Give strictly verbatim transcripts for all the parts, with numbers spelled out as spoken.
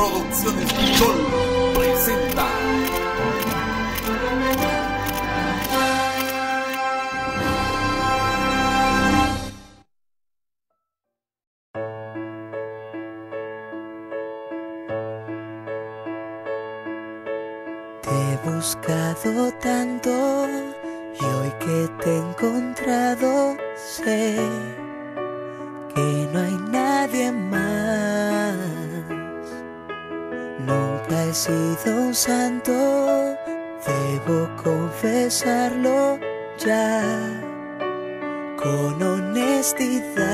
Producciones Sol presenta. Te he buscado tanto y hoy que te he encontrado sé que no hay nadie más. Nunca he sido un santo, debo confesarlo ya con honestidad.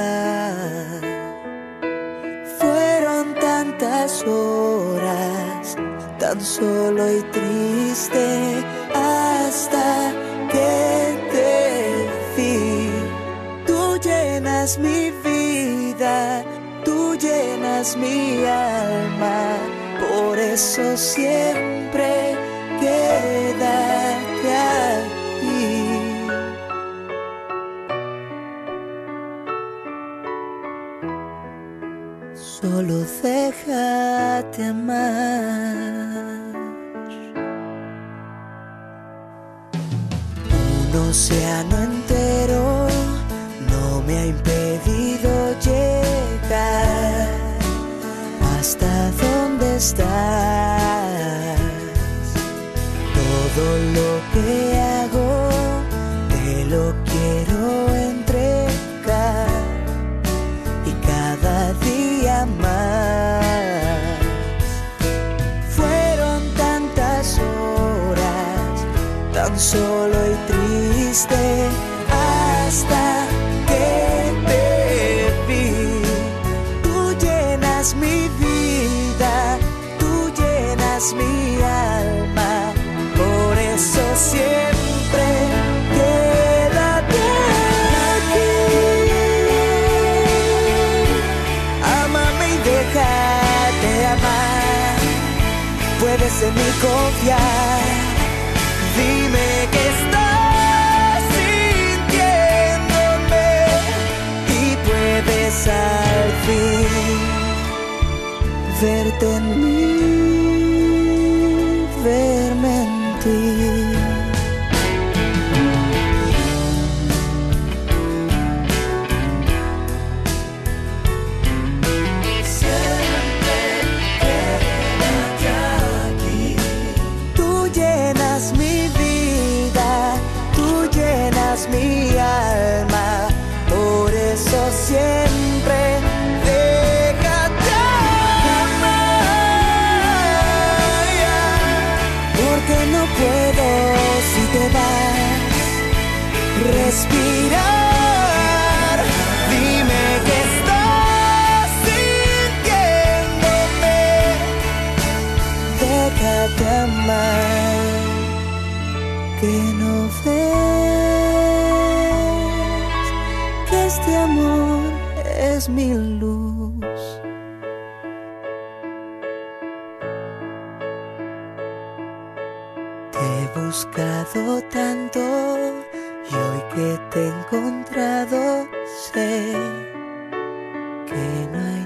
Fueron tantas horas tan solo y triste hasta que te vi. Tú llenas mi vida, tú llenas mi alma, por eso siempre quédate aquí. Solo déjate amar. Un océano entero no me ha impedido llegar hasta donde estás. Todo lo que hago te lo quiero entregar y cada día más. Fueron tantas horas tan solo y triste hasta que te vi. Tú llenas mi vida, tú llenas mi alma, por eso siempre quédate aquí. Ámame y déjate amar, puedes en mí confiar. Dime que estás sintiéndome y puedes al fin verte en mí, verme en ti. Siempre quédate aquí. Tú llenas mi vida, tú llenas mi alma, por eso siempre déjate amar. Porque no puedo si te vas respirar. Dime que estás sintiéndome, déjate amar. Que no ves que este amor es mi luz. Te he buscado tanto y hoy que te he encontrado sé que no hay